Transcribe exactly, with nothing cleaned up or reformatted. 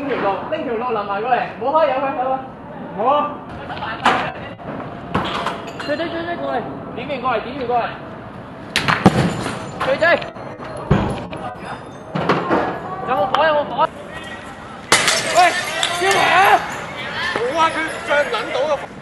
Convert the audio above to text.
條路，拎條路淋埋過嚟，唔好開，有佢有佢，我。追追追追過嚟，點面過嚟，點面過嚟，追追。有冇火？有冇火？喂，燒埋啊！冇啊！佢上撚到個。